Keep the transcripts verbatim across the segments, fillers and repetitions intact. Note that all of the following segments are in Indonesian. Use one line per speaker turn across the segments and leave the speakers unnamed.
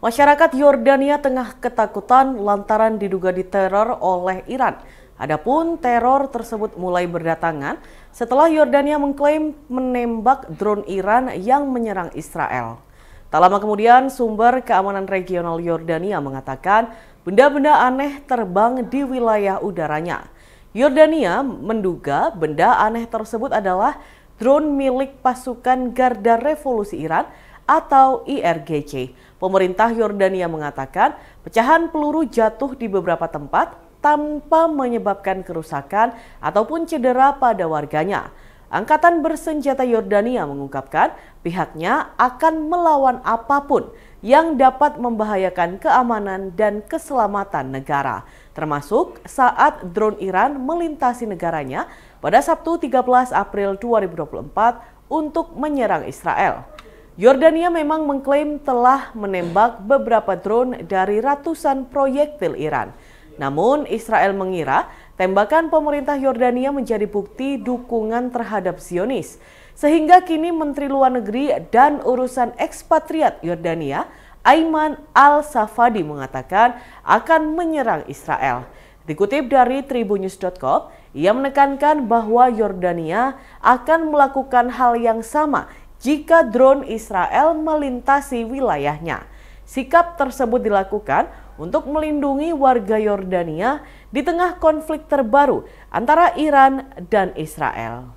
Masyarakat Yordania tengah ketakutan lantaran diduga diteror oleh Iran. Adapun teror tersebut mulai berdatangan setelah Yordania mengklaim menembak drone Iran yang menyerang Israel. Tak lama kemudian, sumber keamanan regional Yordania mengatakan benda-benda aneh terbang di wilayah udaranya. Yordania menduga benda aneh tersebut adalah drone milik pasukan Garda Revolusi Iran atau I R G C. Pemerintah Yordania mengatakan pecahan peluru jatuh di beberapa tempat tanpa menyebabkan kerusakan ataupun cedera pada warganya. Angkatan bersenjata Yordania mengungkapkan pihaknya akan melawan apapun yang dapat membahayakan keamanan dan keselamatan negara, termasuk saat drone Iran melintasi negaranya pada Sabtu tiga belas April dua ribu dua puluh empat untuk menyerang Israel. Yordania memang mengklaim telah menembak beberapa drone dari ratusan proyektil Iran. Namun Israel mengira tembakan pemerintah Yordania menjadi bukti dukungan terhadap Zionis. Sehingga kini Menteri Luar Negeri dan Urusan Ekspatriat Yordania, Ayman Al-Safadi mengatakan akan menyerang Israel. Dikutip dari tribunnews dot com, ia menekankan bahwa Yordania akan melakukan hal yang sama jika drone Israel melintasi wilayahnya. Sikap tersebut dilakukan untuk melindungi warga Yordania di tengah konflik terbaru antara Iran dan Israel.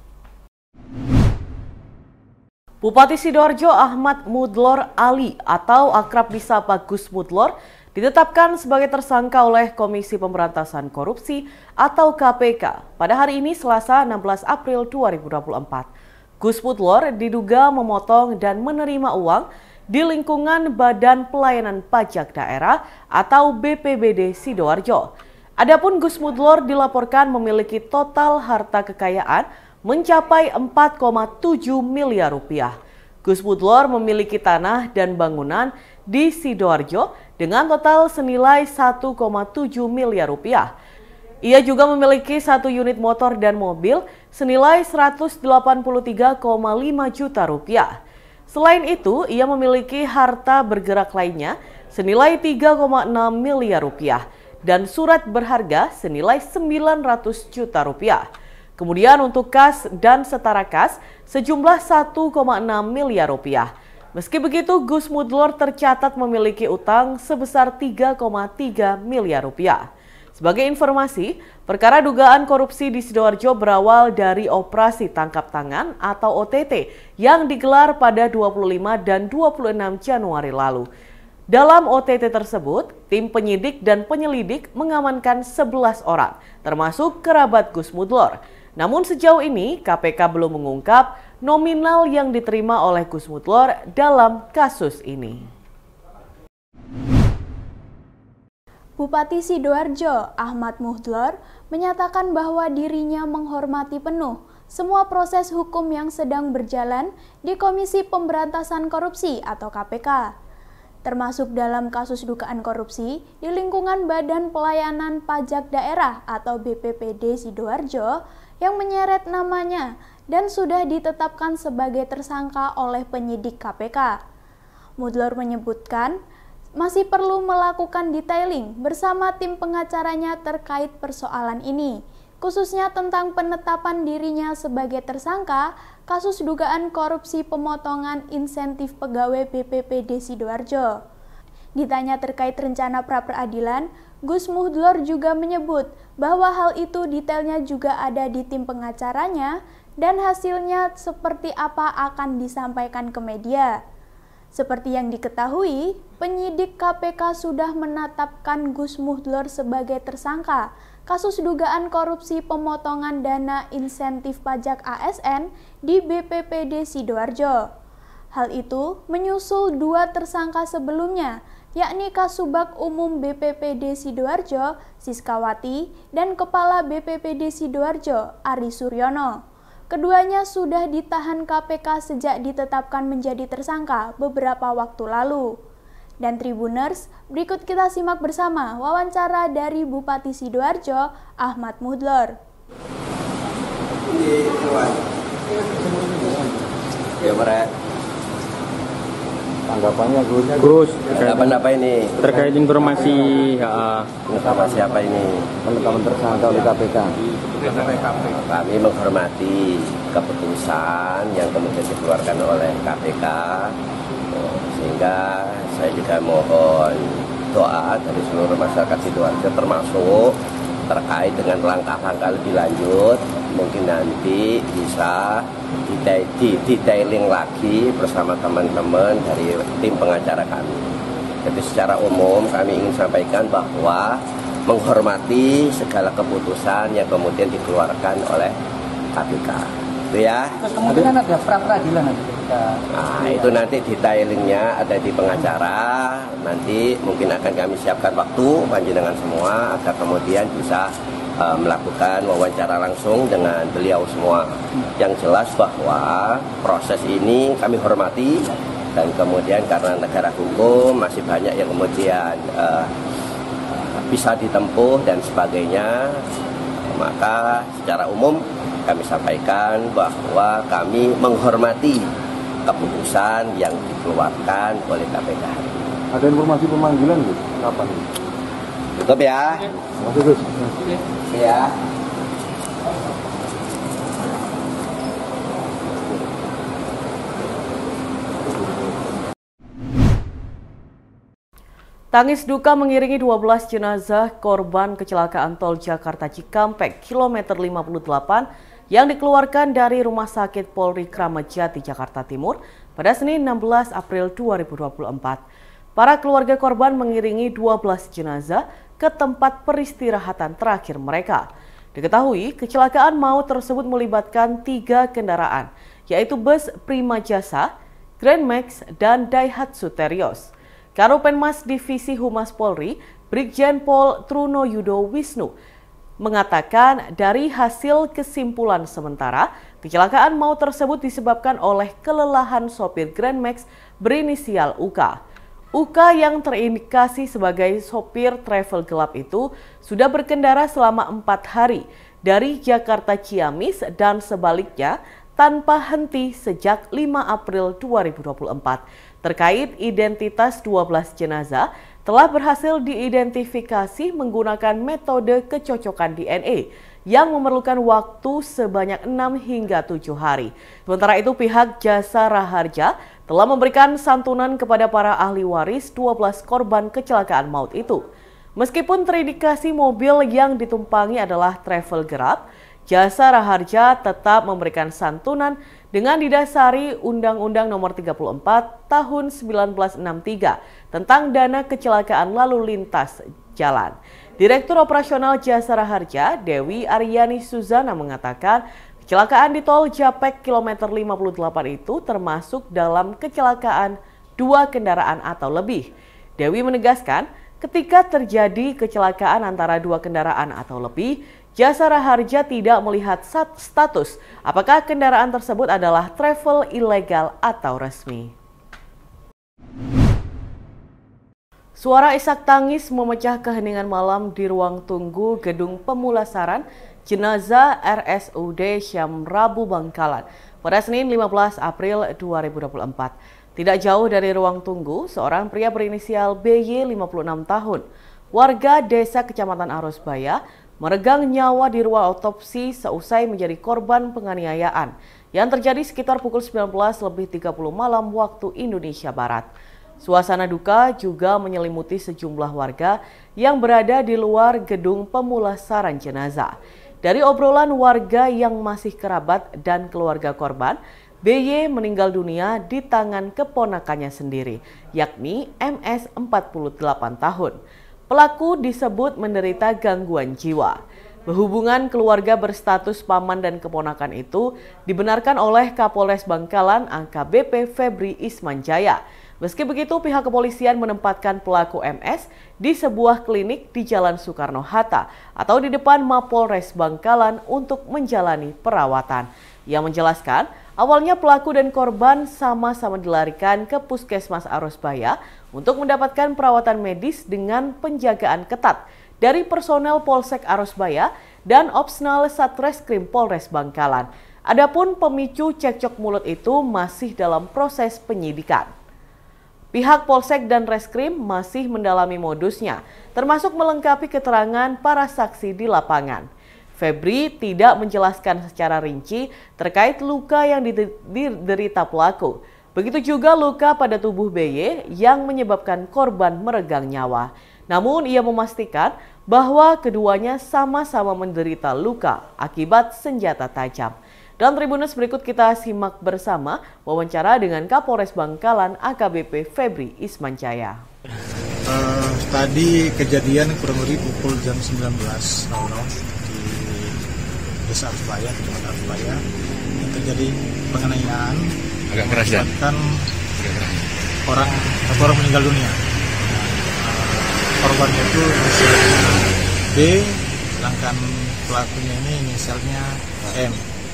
Bupati Sidoarjo Ahmad Mudlor Ali atau akrab disapa Gus Mudlor ditetapkan sebagai tersangka oleh Komisi Pemberantasan Korupsi atau K P K pada hari ini Selasa enam belas April dua ribu dua puluh empat. Gus Mudlor diduga memotong dan menerima uang di lingkungan Badan Pelayanan Pajak Daerah atau B P B D Sidoarjo. Adapun Gus Mudlor dilaporkan memiliki total harta kekayaan mencapai empat koma tujuh miliar rupiah. Gus Mudlor memiliki tanah dan bangunan di Sidoarjo dengan total senilai satu koma tujuh miliar rupiah. Ia juga memiliki satu unit motor dan mobil senilai seratus delapan puluh tiga koma lima juta rupiah. Selain itu, ia memiliki harta bergerak lainnya senilai tiga koma enam miliar rupiah dan surat berharga senilai sembilan ratus juta rupiah. Kemudian untuk kas dan setara kas sejumlah satu koma enam miliar rupiah. Meski begitu, Gus Mudlor tercatat memiliki utang sebesar tiga koma tiga miliar rupiah. Sebagai informasi, perkara dugaan korupsi di Sidoarjo berawal dari operasi tangkap tangan atau O T T yang digelar pada dua puluh lima dan dua puluh enam Januari lalu. Dalam O T T tersebut, tim penyidik dan penyelidik mengamankan sebelas orang, termasuk kerabat Gus Mudlor. Namun sejauh ini K P K belum mengungkap nominal yang diterima oleh Gus Mudlor dalam kasus ini.
Bupati Sidoarjo Ahmad Mudlor menyatakan bahwa dirinya menghormati penuh semua proses hukum yang sedang berjalan di Komisi Pemberantasan Korupsi atau K P K, termasuk dalam kasus dugaan korupsi di lingkungan Badan Pelayanan Pajak Daerah atau B P P D Sidoarjo yang menyeret namanya dan sudah ditetapkan sebagai tersangka oleh penyidik K P K. Mudlor menyebutkan masih perlu melakukan detailing bersama tim pengacaranya terkait persoalan ini, khususnya tentang penetapan dirinya sebagai tersangka kasus dugaan korupsi pemotongan insentif pegawai B P P D Sidoarjo. Ditanya terkait rencana pra-peradilan, Gus Mudlor juga menyebut bahwa hal itu detailnya juga ada di tim pengacaranya dan hasilnya seperti apa akan disampaikan ke media. Seperti yang diketahui, penyidik K P K sudah menetapkan Gus Mudlor sebagai tersangka kasus dugaan korupsi pemotongan dana insentif pajak A S N di B P P D Sidoarjo. Hal itu menyusul dua tersangka sebelumnya, yakni Kasubag Umum B P P D Sidoarjo, Siskawati, dan Kepala B P P D Sidoarjo, Ari Suryono. Keduanya sudah ditahan K P K sejak ditetapkan menjadi tersangka beberapa waktu lalu. Dan Tribuners, berikut kita simak bersama wawancara dari Bupati Sidoarjo, Ahmad Mudlor.
Ya, Pak. Tanggapannya Gus.
Gus,
Tanggapan apa ini?
terkait informasi ya,
Informasi apa ini?
Penetapan tersangka oleh K P K.
Kami menghormati keputusan yang kemudian dikeluarkan oleh K P K, sehingga saya juga mohon doa dari seluruh masyarakat Sidoarjo, termasuk terkait dengan langkah-langkah lebih lanjut, mungkin nanti bisa detailing lagi bersama teman-teman dari tim pengacara kami. Jadi secara umum kami ingin sampaikan bahwa menghormati segala keputusan yang kemudian dikeluarkan oleh K P K. Itu ya.
Terus kemungkinan ada pra-peradilan nanti ketika...
Nah, itu nanti detailingnya ada di pengacara. Nanti mungkin akan kami siapkan waktu panjenengan semua agar kemudian bisa uh, melakukan wawancara langsung dengan beliau semua. Yang jelas bahwa proses ini kami hormati, dan kemudian karena negara hukum masih banyak yang kemudian uh, bisa ditempuh dan sebagainya, maka secara umum kami sampaikan bahwa kami menghormati keputusan yang dikeluarkan oleh K P K.
Ada informasi pemanggilan Gus? Kapan?
Cukup ya.
Masih Gus.
Ya.
Tangis duka mengiringi dua belas jenazah korban kecelakaan tol Jakarta Cikampek kilometer lima puluh delapan yang dikeluarkan dari Rumah Sakit Polri Kramat Jati, Jakarta Timur pada Senin enam belas April dua ribu dua puluh empat. Para keluarga korban mengiringi dua belas jenazah ke tempat peristirahatan terakhir mereka. Diketahui kecelakaan maut tersebut melibatkan tiga kendaraan, yaitu bus Prima Jasa, Grand Max, dan Daihatsu Terios. Karopenmas Divisi Humas Polri, Brigjen Pol Truno Yudo Wisnu, mengatakan dari hasil kesimpulan sementara, kecelakaan maut tersebut disebabkan oleh kelelahan sopir Grand Max berinisial U K. U K yang terindikasi sebagai sopir travel gelap itu sudah berkendara selama empat hari dari Jakarta Ciamis dan sebaliknya tanpa henti sejak lima April dua ribu dua puluh empat. Terkait identitas dua belas jenazah, telah berhasil diidentifikasi menggunakan metode kecocokan D N A yang memerlukan waktu sebanyak enam hingga tujuh hari. Sementara itu pihak Jasa Raharja telah memberikan santunan kepada para ahli waris dua belas korban kecelakaan maut itu. Meskipun terindikasi mobil yang ditumpangi adalah travel gelap, Jasa Raharja tetap memberikan santunan dengan didasari Undang-Undang Nomor tiga puluh empat Tahun seribu sembilan ratus enam puluh tiga tentang dana kecelakaan lalu lintas jalan. Direktur Operasional Jasa Raharja, Dewi Aryani Suzana, mengatakan kecelakaan di tol Japek kilometer lima puluh delapan itu termasuk dalam kecelakaan dua kendaraan atau lebih. Dewi menegaskan ketika terjadi kecelakaan antara dua kendaraan atau lebih, Jasa Raharja tidak melihat status apakah kendaraan tersebut adalah travel ilegal atau resmi. Suara isak tangis memecah keheningan malam di ruang tunggu Gedung Pemulasaran Jenazah R S U D Syam Rabu Bangkalan pada Senin lima belas April dua ribu dua puluh empat. Tidak jauh dari ruang tunggu, seorang pria berinisial B Y lima puluh enam tahun, warga desa Kecamatan Arosbaya, meregang nyawa di ruang otopsi seusai menjadi korban penganiayaan yang terjadi sekitar pukul sembilan belas lebih tiga puluh malam waktu Indonesia Barat. Suasana duka juga menyelimuti sejumlah warga yang berada di luar gedung pemulasaran jenazah. Dari obrolan warga yang masih kerabat dan keluarga korban, B Y meninggal dunia di tangan keponakannya sendiri, yakni M S empat puluh delapan tahun. Pelaku disebut menderita gangguan jiwa. Hubungan keluarga berstatus paman dan keponakan itu dibenarkan oleh Kapolres Bangkalan A K B P Febri Ismanjaya. Meski begitu, pihak kepolisian menempatkan pelaku M S di sebuah klinik di Jalan Soekarno-Hatta atau di depan Mapolres Bangkalan untuk menjalani perawatan. Ia menjelaskan, awalnya pelaku dan korban sama-sama dilarikan ke Puskesmas Arosbaya untuk mendapatkan perawatan medis dengan penjagaan ketat dari personel Polsek Arosbaya dan Opsnal Satreskrim Polres Bangkalan. Adapun pemicu cekcok mulut itu masih dalam proses penyidikan. Pihak Polsek dan Reskrim masih mendalami modusnya, termasuk melengkapi keterangan para saksi di lapangan. Febri tidak menjelaskan secara rinci terkait luka yang diderita pelaku. Begitu juga luka pada tubuh B Y yang menyebabkan korban meregang nyawa. Namun ia memastikan bahwa keduanya sama-sama menderita luka akibat senjata tajam. Dan Tribuners, berikut kita simak bersama wawancara dengan Kapolres Bangkalan A K B P Febri Ismanjaya.
Uh, tadi kejadian kurang lebih pukul jam sembilan belas di Desa Arsbaya, Kecamatan Arsbaya, yang terjadi penganiayaan
agak keras dan
orang satu orang meninggal dunia. Uh, korbannya itu B, sedangkan pelakunya ini inisialnya M.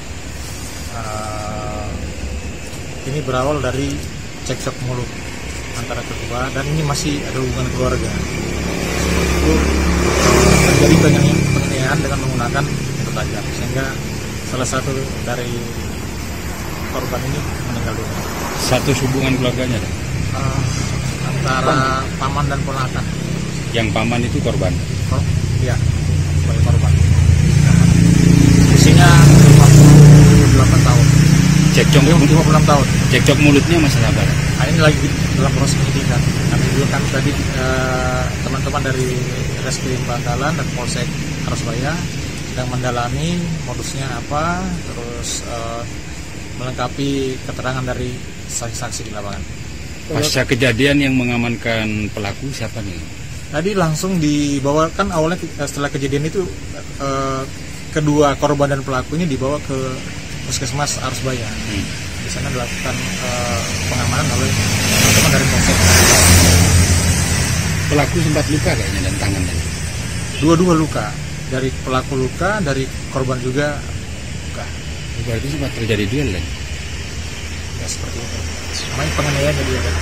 Uh, ini berawal dari cekcok mulut antara kedua dan ini masih ada hubungan keluarga. Itu uh, terjadi penganiayaan dengan menggunakan senjata tajam sehingga salah satu dari korban ini meninggal dunia.
Satu hubungan keluarganya?
Uh, antara paman dan ponakan.
Yang paman itu korban?
Oh, iya, sebagai korban. Usianya lima puluh delapan tahun.
Cekcok
lima puluh enam tahun.
Cekcok mulutnya masalah apa?
Nah, ini lagi dalam proses penyidikan. Kami juga kan tadi eh, teman-teman dari Reskrim Bangkalan dan Polsek Arsbaya sedang mendalami modusnya apa, terus eh, melengkapi keterangan dari saksi-saksi di lapangan.
Pasca kejadian yang mengamankan pelaku siapa nih?
Tadi langsung dibawakan awalnya setelah kejadian itu eh, kedua korban dan pelaku ini dibawa ke Puskesmas Arsbaya. Hmm. Di sana dilakukan uh, pengamanan oleh teman-teman dari Polsek.
Pelaku sempat luka kayaknya dan tangannya.
Dua-dua luka. Dari pelaku luka, dari korban juga luka.
Berarti sempat terjadi duel kan?
Ya seperti itu. Namanya penganiayaan jadi ada.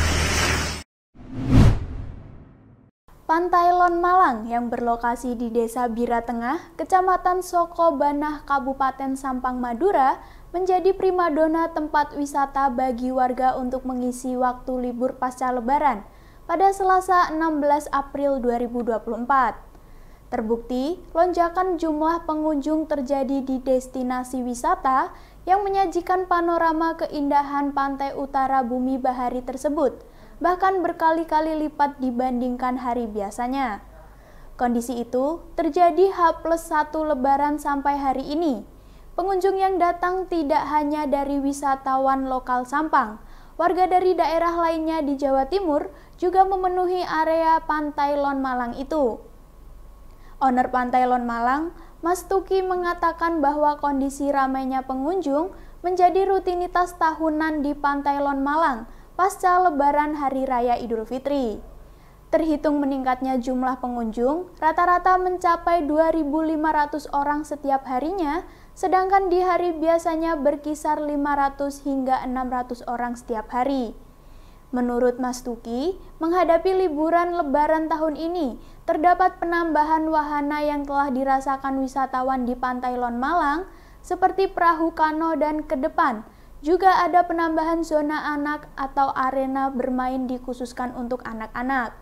Pantai Lon Malang yang berlokasi di Desa Bira Tengah, Kecamatan Sokobanah, Kabupaten Sampang, Madura, menjadi primadona tempat wisata bagi warga untuk mengisi waktu libur pasca Lebaran pada Selasa enam belas April dua ribu dua puluh empat. Terbukti, lonjakan jumlah pengunjung terjadi di destinasi wisata yang menyajikan panorama keindahan pantai utara Bumi Bahari tersebut, bahkan berkali-kali lipat dibandingkan hari biasanya. Kondisi itu terjadi H plus satu Lebaran sampai hari ini. Pengunjung yang datang tidak hanya dari wisatawan lokal Sampang, warga dari daerah lainnya di Jawa Timur juga memenuhi area Pantai Lon Malang itu. Owner Pantai Lon Malang, Mas Tuki, mengatakan bahwa kondisi ramainya pengunjung menjadi rutinitas tahunan di Pantai Lon Malang pasca Lebaran Hari Raya Idul Fitri. Terhitung meningkatnya jumlah pengunjung, rata-rata mencapai dua ribu lima ratus orang setiap harinya, sedangkan di hari biasanya berkisar lima ratus hingga enam ratus orang setiap hari. Menurut Mas Tuki, menghadapi liburan Lebaran tahun ini, terdapat penambahan wahana yang telah dirasakan wisatawan di Pantai Lon Malang, seperti perahu kano dan ke depan. Juga ada penambahan zona anak atau arena bermain dikhususkan untuk anak-anak.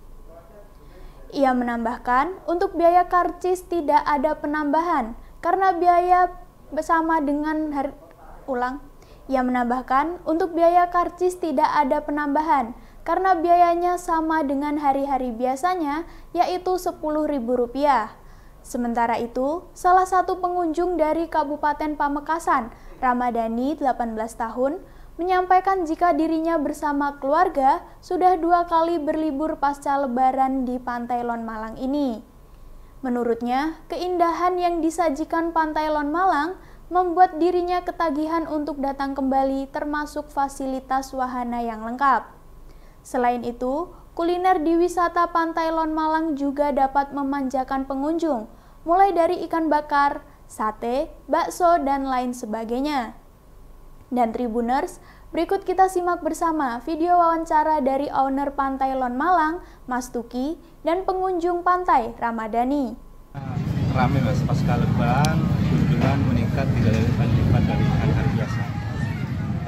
Ia menambahkan, untuk biaya karcis tidak ada penambahan, karena biaya bersama dengan hari ulang. Ia menambahkan, untuk biaya karcis tidak ada penambahan, karena biayanya sama dengan hari-hari biasanya, yaitu sepuluh ribu rupiah. Sementara itu, salah satu pengunjung dari Kabupaten Pamekasan, Ramadhani, delapan belas tahun, menyampaikan jika dirinya bersama keluarga sudah dua kali berlibur pasca Lebaran di Pantai Lon Malang ini. Menurutnya, keindahan yang disajikan Pantai Lon Malang membuat dirinya ketagihan untuk datang kembali, termasuk fasilitas wahana yang lengkap. Selain itu, kuliner di wisata Pantai Lon Malang juga dapat memanjakan pengunjung, mulai dari ikan bakar, sate, bakso, dan lain sebagainya. Dan Tribuners, berikut kita simak bersama video wawancara dari owner Pantai Lon Malang, Mas Tuki, dan pengunjung pantai, Ramadhani.
Ramai mas, pasca Lebaran, kunjungan meningkat tiga kali lipat dari hari-hari biasa.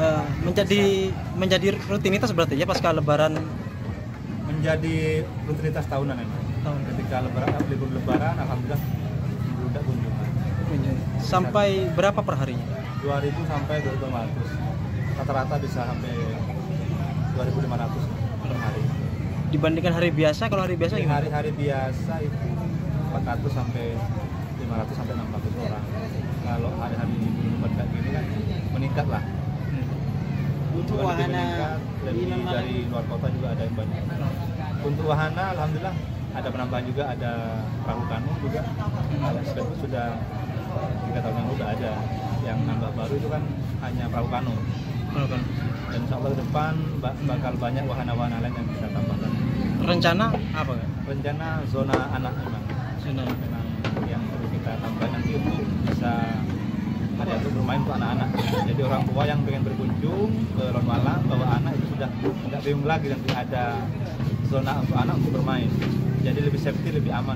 uh, menjadi menjadi rutinitas berarti ya pasca Lebaran.
Menjadi rutinitas tahunan ini.
Tahun.
Ketika lebaran, libur lebaran, alhamdulillah membludak kunjungan.
Sampai berapa per harinya?
dua ribu sampai dua ribu lima ratus. Rata-rata bisa sampai dua ribu lima ratus per hari.
Dibandingkan hari biasa, kalau hari biasa gimana?
Hari-hari biasa itu empat ratus sampai lima ratus sampai enam ratus orang. Kalau hari-hari libur lebaran gini kan meningkat lah. Untuk wahana lebih dari luar kota juga ada yang banyak. Untuk wahana alhamdulillah ada penambahan juga, ada perahu kanu juga. Sudah sudah tiga tahun yang udah ada. Yang nambah baru itu kan hanya perahu kanu. Dan insya Allah ke depan bakal banyak wahana-wahana lain yang kita tambahkan.
Rencana apa kan?
Rencana zona anak memang. Zona memang yang perlu kita tambah nanti untuk bisa area untuk bermain untuk anak-anak. Jadi orang tua yang pengen berkunjung ke Lon Malang bawa anak itu sudah tidak bingung lagi, nanti ada zona untuk anak untuk bermain. Jadi lebih safety, lebih aman.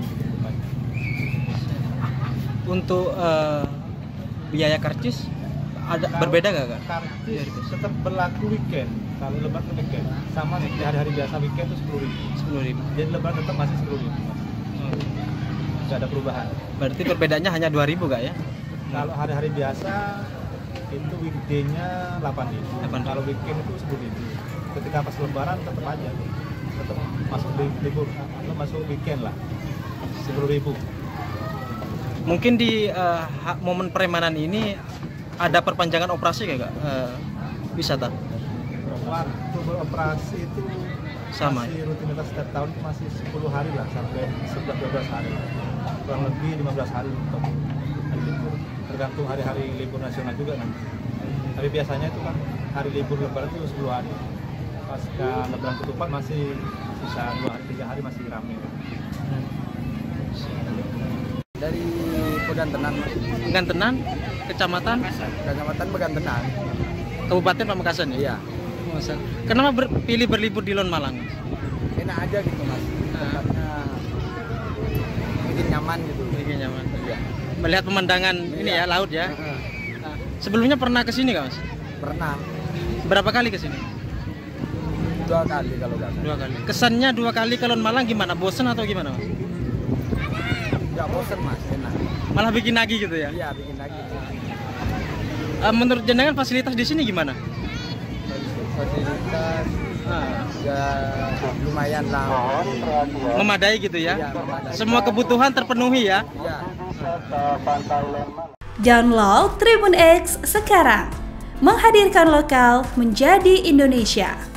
Untuk uh, biaya karcis ada kalau berbeda nggak kak?
Karcis tetap berlaku weekend. Kalau lebaran weekend sama di hari-hari biasa weekend itu sepuluh ribu.
Sepuluh ribu.
Jadi lebaran tetap masih sepuluh ribu. Hmm. Tidak ada perubahan.
Berarti perbedaannya hanya dua ribu kak ya?
Kalau hari-hari biasa itu weekday-nya delapan ribu. Kalau weekend itu sepuluh ribu. Ketika pas lebaran tetap aja, tetap masuk libur, masuk weekend lah, sepuluh ribu.
Mungkin di uh, momen peremanan ini ada perpanjangan operasi kayak gak? Uh, wisata?
Waktu beroperasi itu
sama
masih rutinitas setiap tahun itu masih sepuluh hari lah sampai sebelas dua belas hari. Kurang lebih lima belas hari untuk hari libur. Tergantung hari-hari libur nasional juga nanti. Tapi biasanya itu kan hari libur lebaran itu sepuluh hari. Pasca lebaran ketupat masih sisa dua hari tiga hari masih ramai.
Dari Pegantenan,
Pegantenan, kecamatan,
kecamatan Pegantenan,
Kabupaten Pamekasan ya.
Iya.
Kenapa ber, pilih berlibur di Lon Malang?
Enak aja gitu mas. Tempatnya bikin nyaman gitu.
Bikin nyaman.
Iya.
Melihat pemandangan iya. Ini ya laut ya.
Uh-huh.
Nah, sebelumnya pernah ke sini nggak mas?
Pernah.
Berapa kali ke sini?
Dua kali kalau nggak salah.
Dua kali. Kesannya dua kali ke Lon Malang gimana? Bosen atau gimana mas?
Nggak bosen mas, enak.
Malah bikin lagi gitu ya?
Iya bikin lagi.
Uh, menurut jenengan fasilitas di sini gimana?
Fasilitas ah. ya lumayan lah.
Memadai gitu ya?
Ya memadai.
Semua kebutuhan terpenuhi ya?
Ya.
Download Tribun X sekarang, menghadirkan lokal menjadi Indonesia.